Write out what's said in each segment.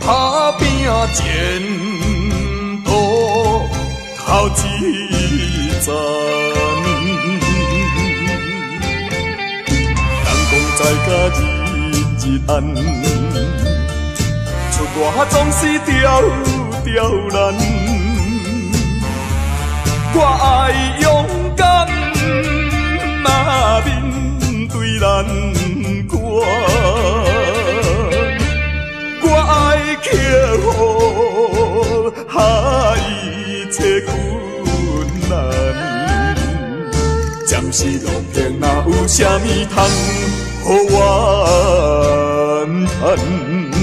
打拼前途头一站。人讲在甲日日暗，出外总是刁难。我爱勇敢，面对难关。我爱克服一切困难。暂时路平，哪有啥物通予我叹？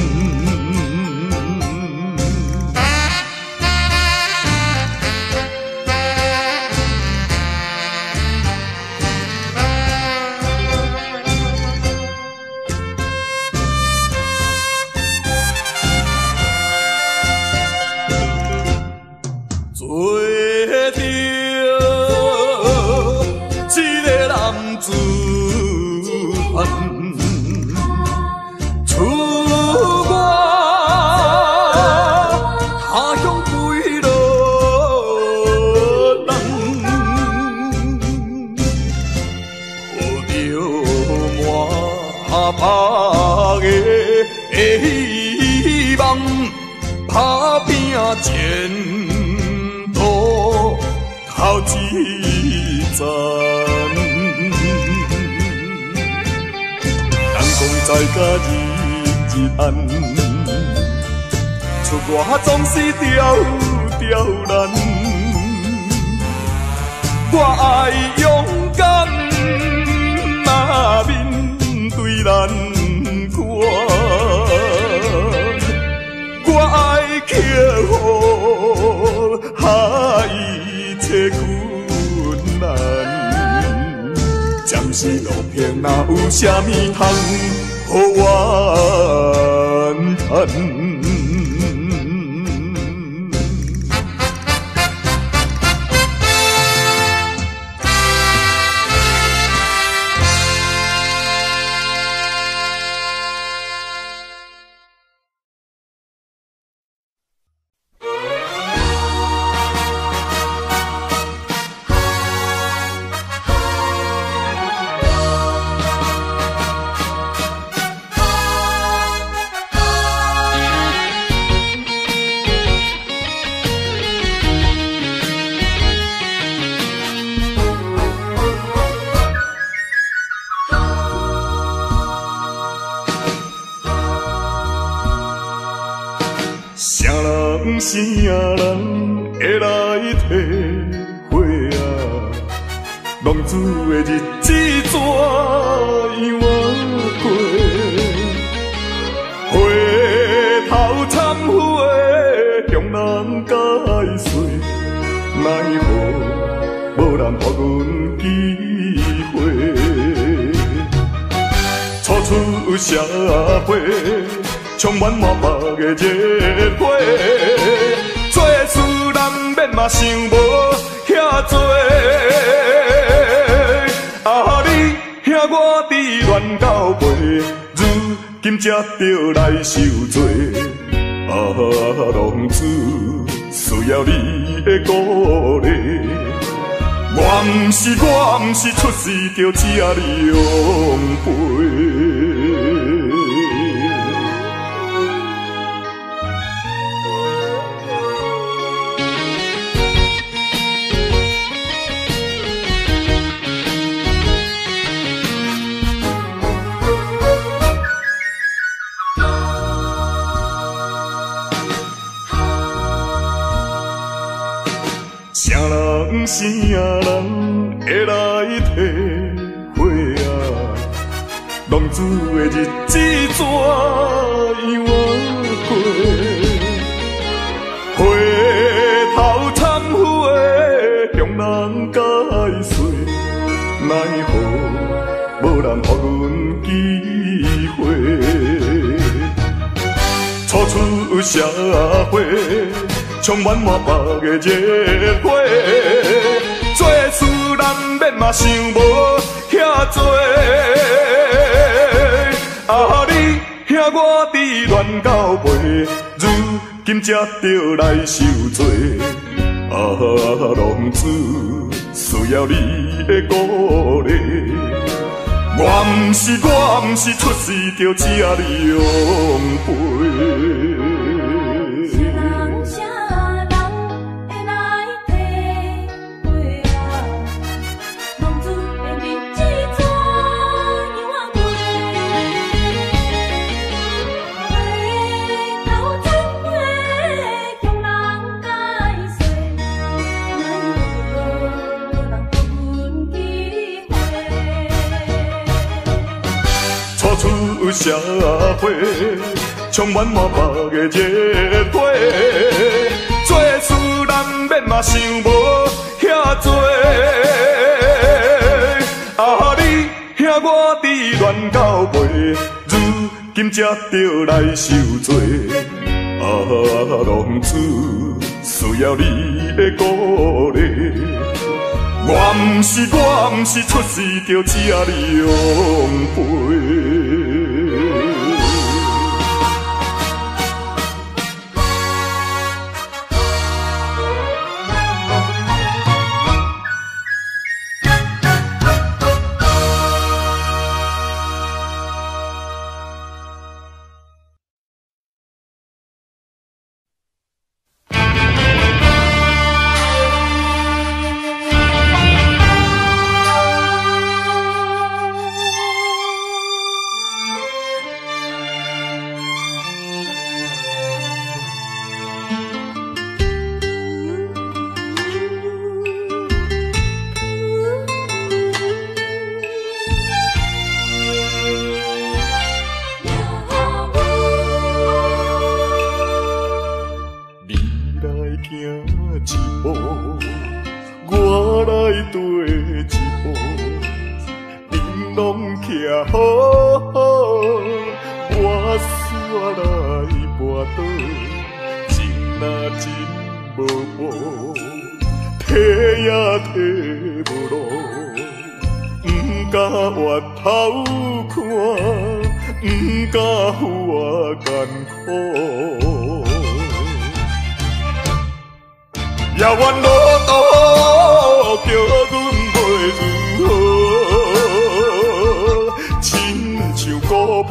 打拼前途头一站。人讲在甲日日暗，出外总是刁难。我爱勇敢，面对难关。我爱克服一切困难。暂时路平，哪有啥物通予我叹？啥人会来体会啊？浪子的日子怎样过？回头忏悔，向人解释，奈何无人给阮机会？初出社会。充满满目的热火，做事难免嘛想无遐多。啊，你兄我伫乱到尾，如今才着来受罪。啊，浪子需要你的鼓励，我毋是出世着吃你养肥。啥人会来体会啊？浪子的日子怎样过？回头忏悔，向人解释，奈何无人给阮机会？初出社会。充满满目的热火，做事难免嘛想无遐多。啊，你兄我伫乱到尾， 如今才着来受罪。啊，浪子需要你的鼓励。我毋是出世就这样陪。出社会，充满满腹的热血，做事难免嘛想无遐多。啊，你兄我伫乱到尾，如今才着来受罪。啊，浪子需要你的鼓励。我毋是出世就这样陪。也愿路途叫阮袂如何，亲像孤芳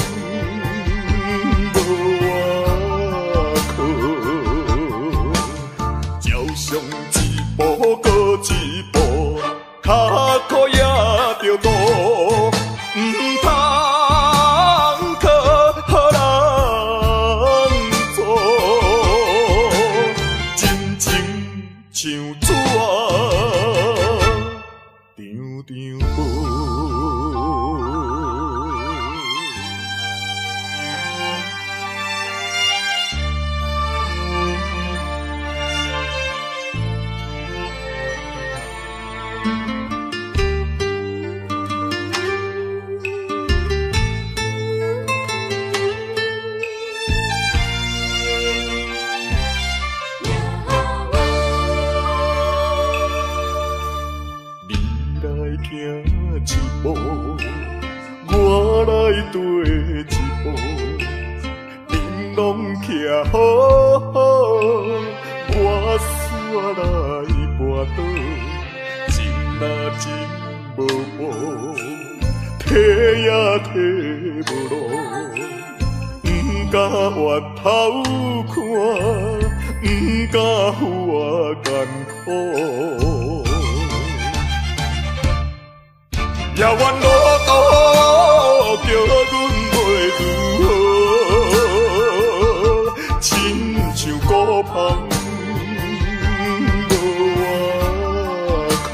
无外靠，照常一步搁一步，脚苦也着渡，唔通靠予人做。像纸张张无。一步，我来跟一步，恁拢徛好好，我煞来跋倒，真若真无步，提也提无路，不敢回头看，不敢扶我艰苦。也愿路途叫阮袂如何，亲像孤芳无外靠，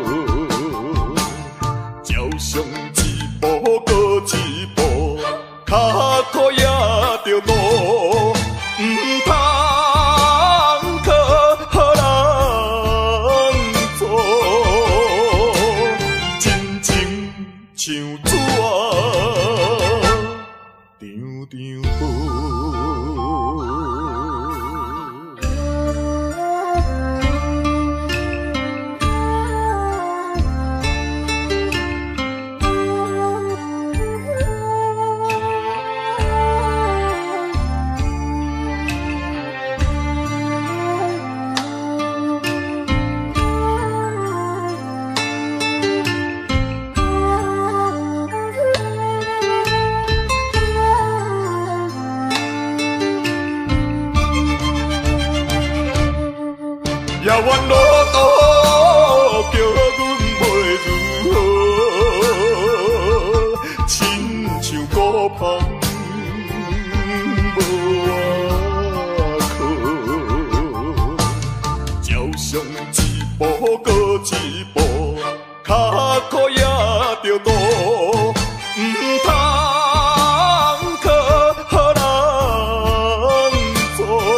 照常一步搁一步，脚苦也着渡，唔通靠予人做。像纸张张无。 冤路途叫阮袂如何，亲像孤芳无外靠，照上一步搁一步，脚苦也着渡，唔通靠人做，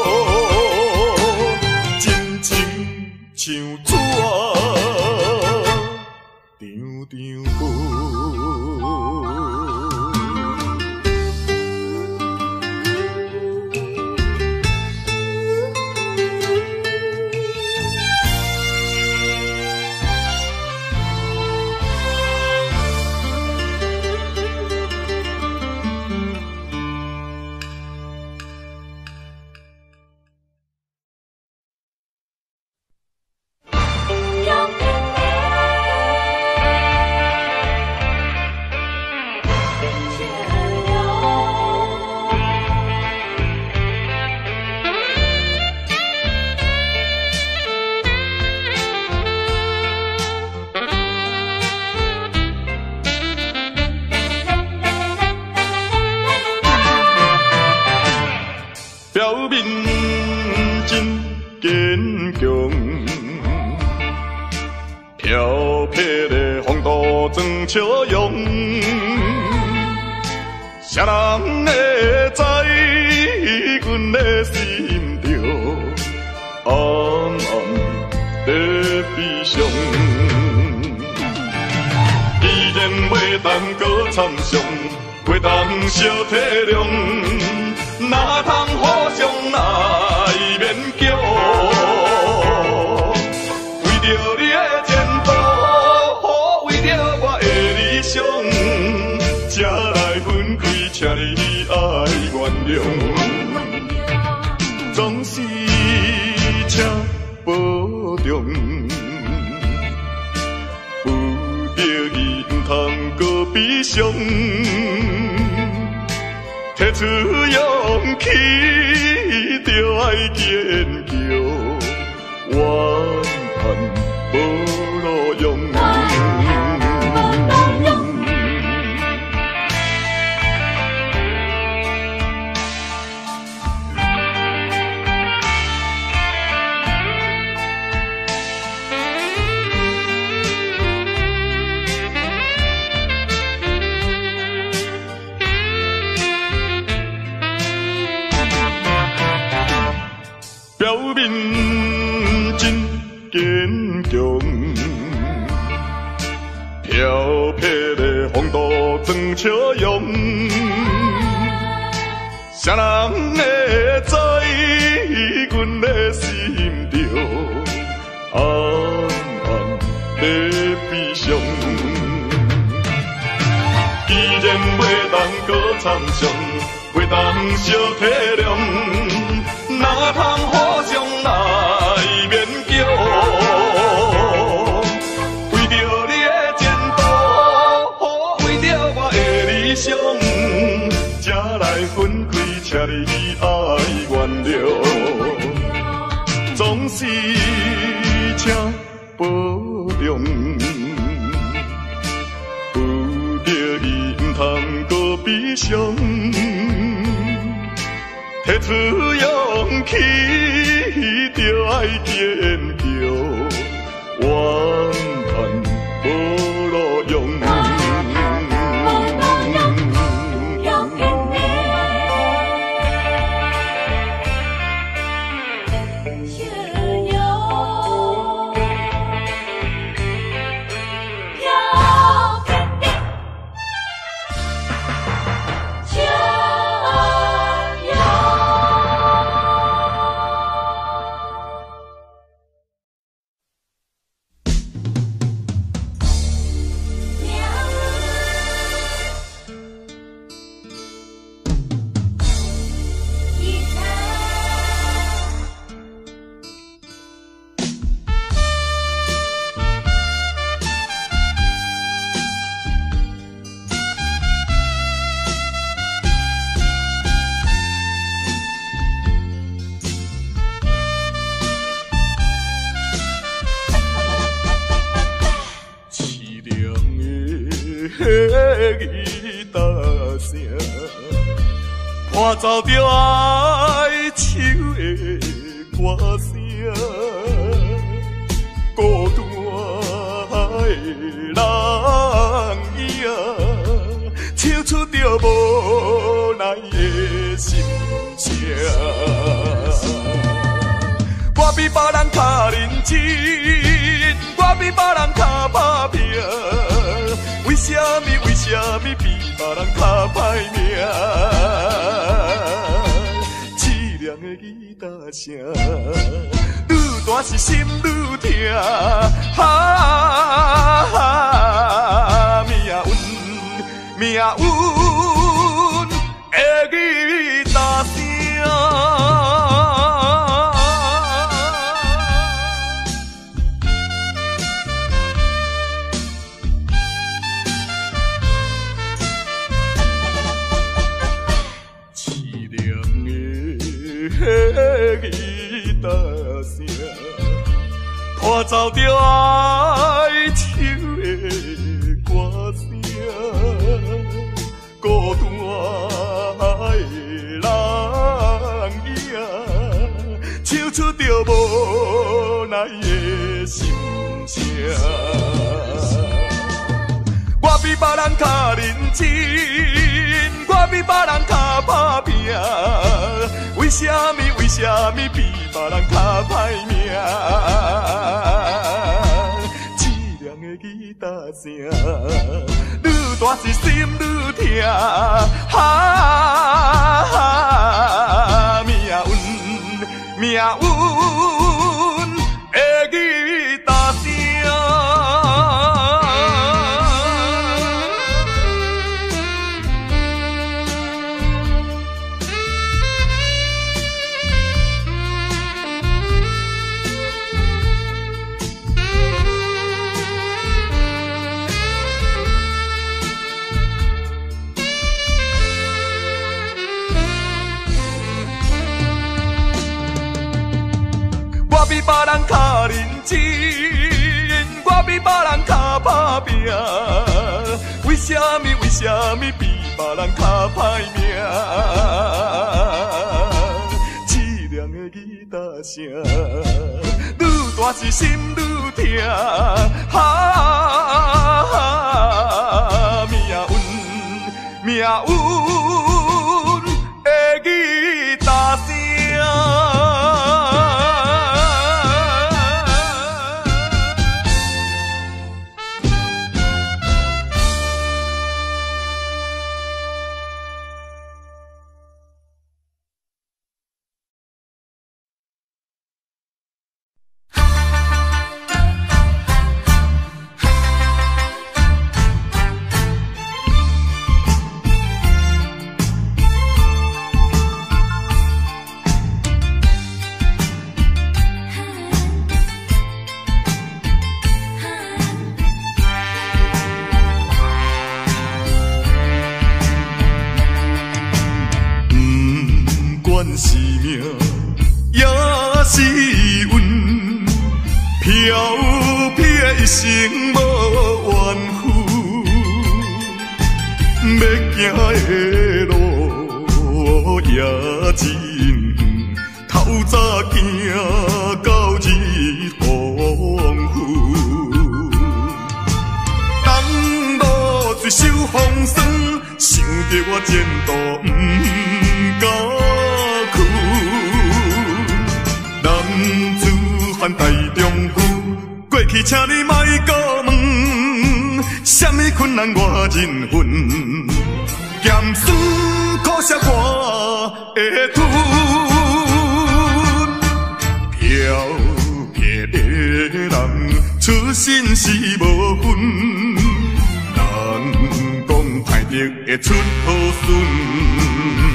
真情像纸张张薄。表面真坚强，飘撇的风度装笑容，谁人会知阮的心着暗暗在悲伤？既然袂当搁参详，袂当小体谅。哪通互相来勉强？为着你的前途，为着我的理想，才来分开，请你爱原谅。总是请保重，不得已唔通搁悲伤。提出勇气，就爱坚强，怨叹无路用。表面真坚强，飘撇的风度装笑容，谁人会知阮的心着暗暗在悲伤？既然袂当搁参详，袂当小体谅。哪通互相来勉强？为着你的前途，为着我的理想，才来分开，请你爱原谅。总是请保重，不得已唔通搁悲伤。提出勇气，就爱坚强，怨叹无路用。 伴奏着哀愁的歌声，孤单的人影，唱出着无奈的心声。我比别人较认真，我比别人较打拼，为什么比别人较歹命？凄凉的吉他声，愈大是心愈痛。命运的吉他声。吉他声，伴奏着哀愁的歌声，孤单的人影，唱出着无奈的心声。我比别人较认真，我比别人较打拼，为什么比别人较歹命？凄凉的吉他声，愈大是心愈痛。命运的吉他声。我比别人较认真，我比别人较打拼，为什么比别人较歹命？凄凉的吉他声，愈大是心愈痛。命运的吉他声。是命，也是运，飘撇的一生无怨恨，要行的路也真远，透早行到日黄昏，当路水手风霜，想着我前途不甘。男子汉大丈夫，过去请你莫搁问，什么困难我忍恨，咸酸苦涩我会吞。飘撇的人出身是无分，人讲歹得会出好孙。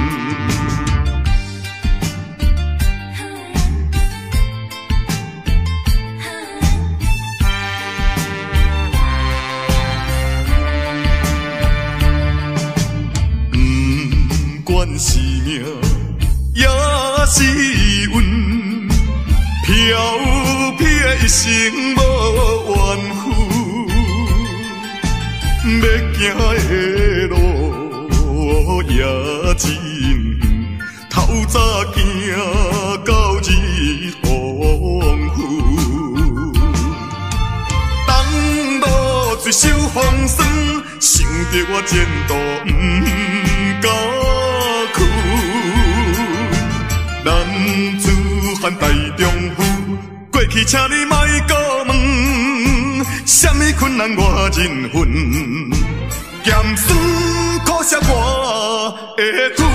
是命，也是运，飘撇一生无怨恨，要行的路也真早行到日黄昏，东路水手风霜，想着我前途不敢去。男子汉大丈夫，过去请你莫搁问，什么困难我忍恨，咸酸苦涩我会吞。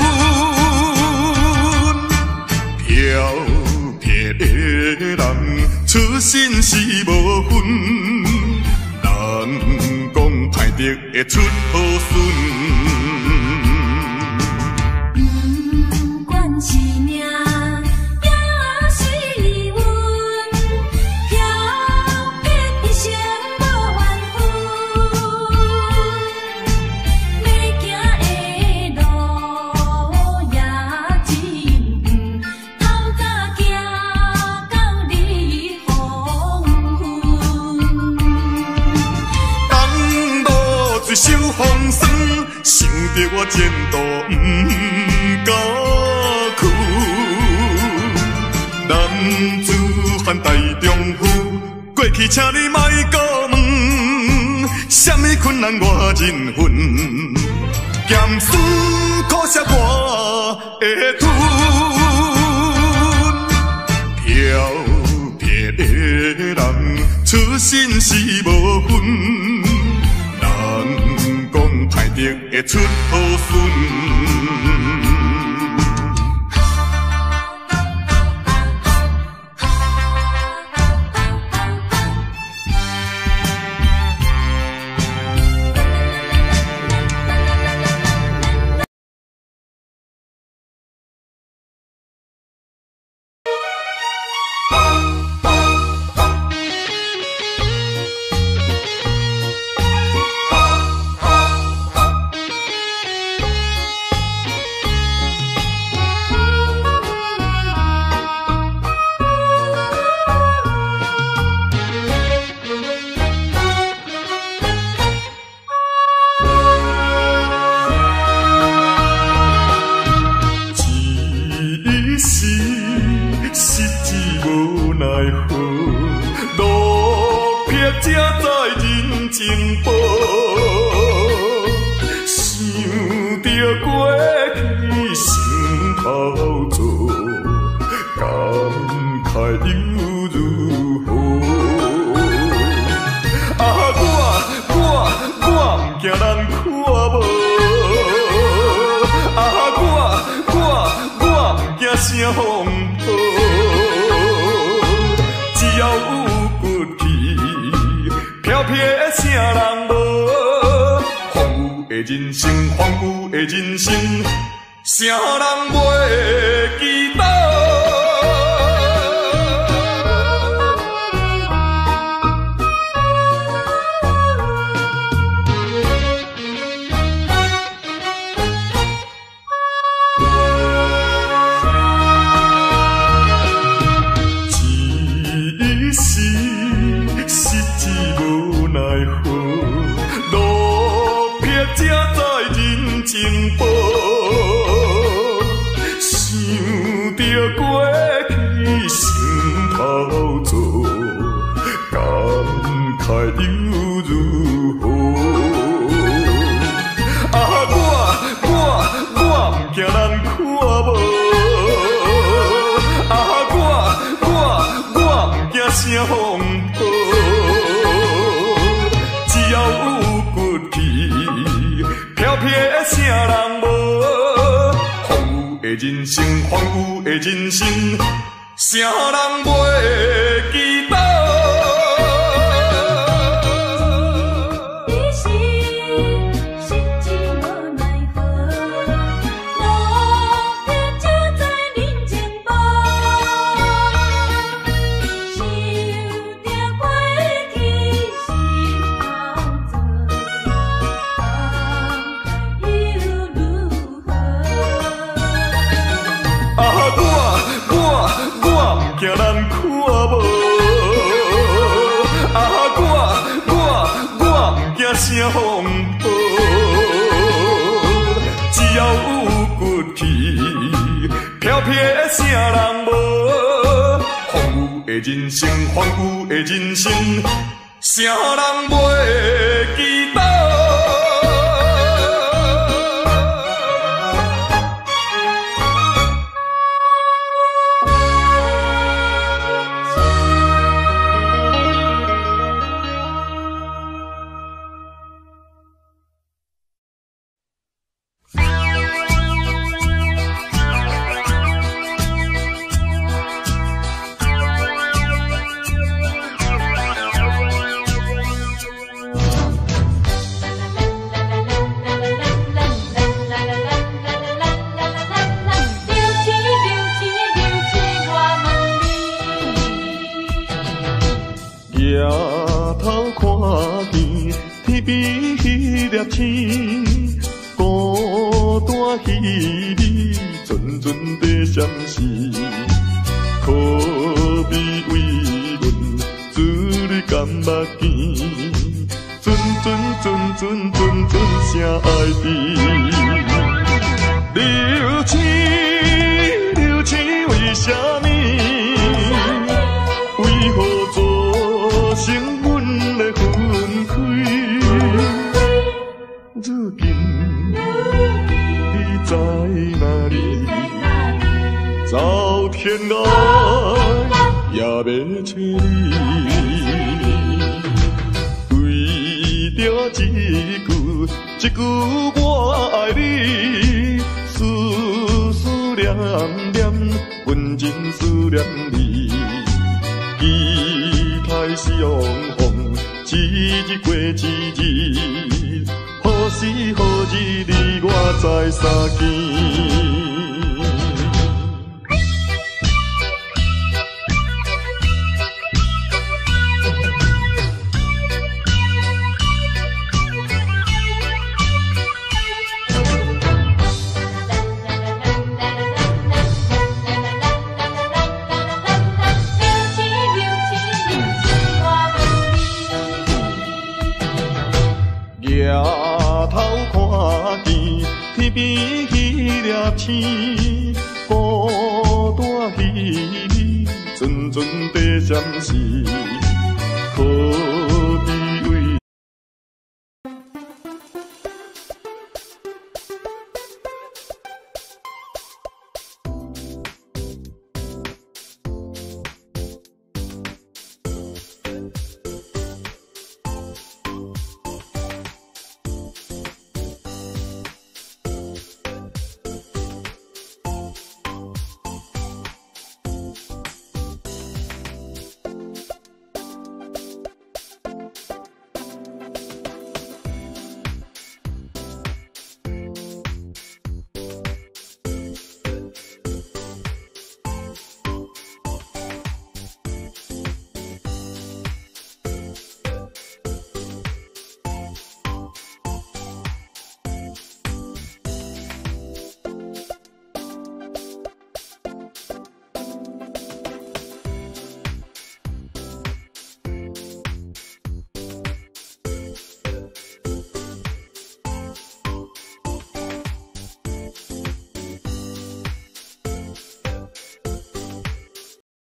飘撇的人，出身是无分，人讲歹得会出好孙。 不管是命，也是运，飘撇一生无怨恨。要行的路也真远，透早行到日黄昏。 东路水手风霜，想着我前途不敢去。男子汉大丈夫，过去请你莫搁问，什么困难我忍恨，咸酸苦涩我会吞。飘撇的人，出身是无分，人讲歹得会出好孙。人生荒芜的人生，啥人袂记得？一时失志无奈何，路撇才知人情薄。想着过去心头做，感慨又如何？我不惊人看无。声风波，只要有骨气，飘撇的啥人无？荒芜的人生，荒芜的人生，啥人袂记得？惊人看无，我不惊声风波，只要有骨气，飘了撇啥人无？风雨的人生，风雨的人生，啥人袂记得？抬头看见天边迄粒星，孤单稀微，阵阵地闪烁。可比为阮珠泪甘目见，阵声爱甜。流星为什么？为何做成阮的分开？如今你在哪里？走天涯也要找你。为着一句我爱你，思念，阮真思念你。期待相逢，一日过一日，何时何日你我再相见？抬头看见天边迄粒星，孤单稀微，阵阵地闪烁。